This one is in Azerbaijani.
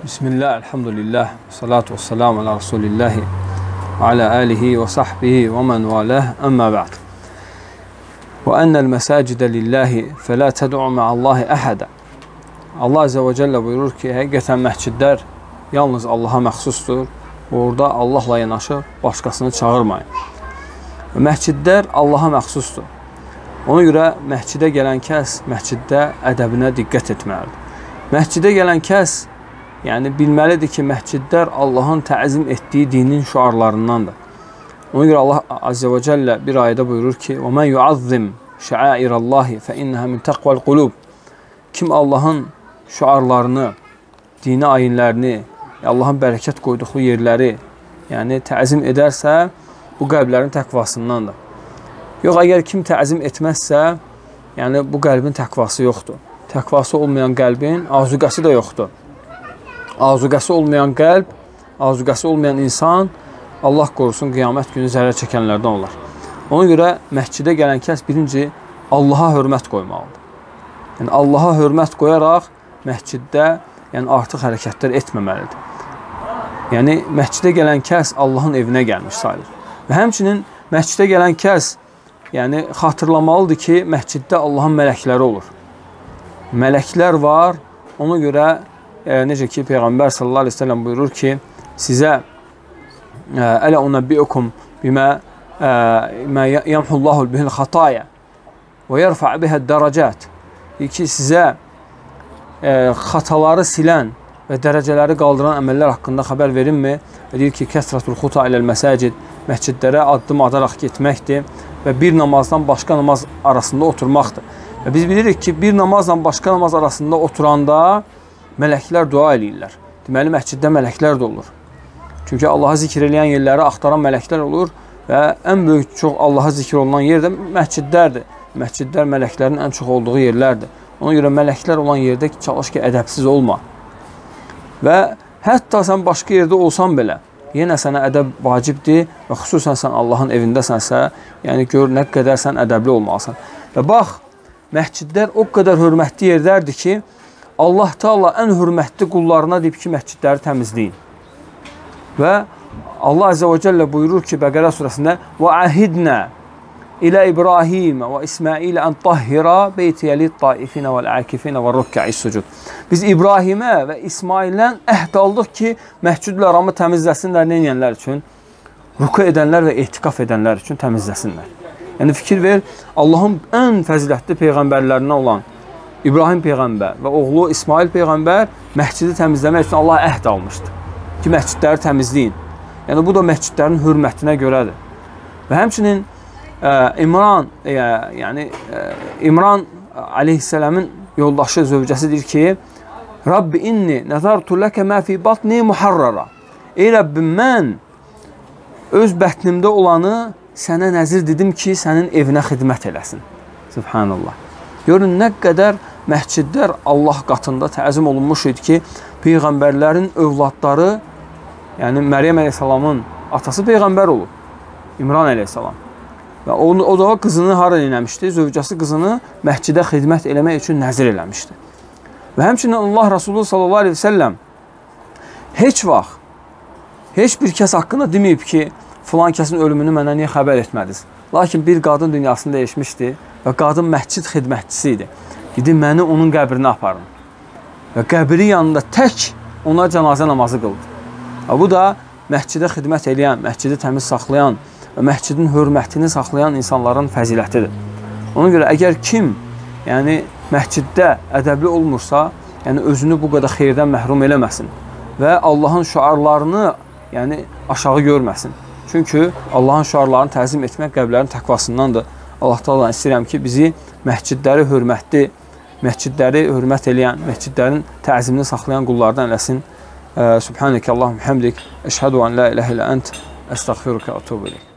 Bismillah, elhamdülillah, salatu vesselamu ala Resulillahi ve ala alihi ve sahbihi ve men valah, amma ba'd. Ve ennel mesacide lillahi fe la ted'u ma'allahi ahada. Allah Azze ve Celle buyurur ki, həqiqətən məscidlər yalnız Allaha məxsusdur. Orada Allahla yanaşı başqasını çağırmayın. Məscidlər Allaha məxsusdur. Ona görə məscidə gələn kəs məsciddə ədəbinə diqqət etməlidir. Məscidə gələn kəs bilməlidir ki, məscidlər Allahın təzim etdiyi dinin şüarlarındandır. Ona görə Allah Azze və Cəllə bir ayədə buyurur ki, وَمَنْ يُعَظِّمْ شَعَائِرَ اللّٰهِ فَإِنَّهَا مِنْ تَقْوَى الْقُلُوبِ. Kim Allahın şüarlarını, dini ayinlərini, Allahın bərəkət qoyduğu yerləri təzim edərsə, bu qəlblərin təqvasındandır. Yox, əgər kim təzim etməzsə, bu qəlbin təqvası yoxdur. Təqvası olmayan qəlbin azuqəsi də yoxdur. Azuqəsi olmayan qəlb, azuqəsi olmayan insan, Allah qorusun, qiyamət günü zərər çəkənlərdən olar. Ona görə məscidə gələn kəs birinci Allaha hörmət qoymalıdır. Allaha hörmət qoyaraq məsciddə artıq hərəkətlər etməməlidir. Məscidə gələn kəs Allahın evinə gəlmiş sayılır. Və həmçinin məscidə gələn kəs xatırlamalıdır ki, məsciddə Allahın mələkləri olur. Mələklər var, ona görə necə ki, Peyğəmbər sallallahu aleyhi ve sellem buyurur ki, sizə ələ unəbbiukum bimə yəmhullahu bihil xataya və yərfa' bihəd dərəcət. Ki, sizə xataları silən və dərəcələri qaldıran əməllər haqqında xəbər verinmi? Və deyir ki, kəsratul xuta iləl məsəcid, məscidlərə addım adaraq getməkdir və bir namazdan başqa namaz arasında oturmaqdır. Və biz bilirik ki, bir namazla başqa namaz arasında oturanda mələklər dua eləyirlər. Deməli, məsciddə mələklər də olur. Çünki Allaha zikr eləyən yerləri axtaran mələklər olur və ən böyük çox Allaha zikr olunan yer də məscidlərdir. Məscidlər mələklərin ən çox olduğu yerlərdir. Ona görə mələklər olan yerdə çalış ki, ədəbsiz olma. Və hətta sən başqa yerdə olsan belə, yenə sənə ədəb vacibdir və xüsusən sən Allahın evindəsənsə, gör nə qədər sən ədəbli olmalısan. Və bax, məscidlər o qədər hörmətli yerlərdir ki, Allah Teala ən hörmətli qullarına deyib ki, məscidləri təmizləyin. Və Allah Azze və Cəllə buyurur ki, Bəqərə surəsində وَعَهِدْنَا إِلَى إِبْرَاهِيمَ وَإِسْمَائِلَ أَنْ طَهِّرَ بَيْتِيَ لِلطَّائِفِينَ وَالْعَاكِفِينَ وَالرُّكَّعِ السُّجُودِ. Biz İbrahimə və İsmaildən əhd aldıq ki, məscid-ül-Həramı təmizləsinlər, nə edənlər üçün? Rüku edənlər və etiqaf edənlər üçün təmizləsinlər. Fikir ver, Allahın ən fəzilətli peyğəmbərlərindən olan İbrahim Peyğəmbər və oğlu İsmail Peyğəmbər məscidi təmizləmək üçün Allah əhd almışdı ki, məscidləri təmizləyin. Bu da məscidlərin hörmətinə görədir. Və həmçinin İmran aleyhisselamın yoldaşı, zövcəsi deyir ki, Rabbi inni nəzartu ləkə mə fi batni muharrara. Ey Rəbbim, mən öz bətnimdə olanı sənə nəzir dedim ki, sənin evinə xidmət eləsin. Subhanallah. Görün, nə qədər məscidlər Allah qatında təzim olunmuş idi ki, peyğəmbərlərin övladları, Məryəm əleyhissalamın atası peyğəmbər olub, İmran əleyhissalam. Və o da qızını hara eləmişdi? Zövcəsi qızını məscidə xidmət eləmək üçün nəzir eləmişdi. Və həmçinin Allah Rasulü sallallahu aleyhi ve sellem heç vaxt, heç bir kəs haqqında deməyib ki, filan kəsin ölümünü mənə niyə xəbər etmədiniz? Lakin bir qadın dünyasını dəyişmişdi və qadın məscid xidmətçisi idi. Gidin, məni onun qəbrinə aparın. Və qəbri yanında tək ona cənazə namazı qıldı. Bu da məscidə xidmət eləyən, məscidi təmiz saxlayan və məscidin hörmətini saxlayan insanların fəzilətidir. Ona görə əgər kim məsciddə ədəbli olmursa, özünü bu qədər xeyirdən məhrum eləməsin və Allahın şüarlarını aşağı görməsin. Çünki Allahın şüarlarını təzim etmək qəlblərin təqvasındandır. Allah Teala'dan istəyirəm ki, bizi məscidləri hörmətli, məscidləri hörmət eləyən, məscidlərin təzimini saxlayan qullardan eləsin. Subhanəkə Allahum həmdik, əşhədu an la iləhə ilə ənt, əstəğfiruka, ətubu ileyk.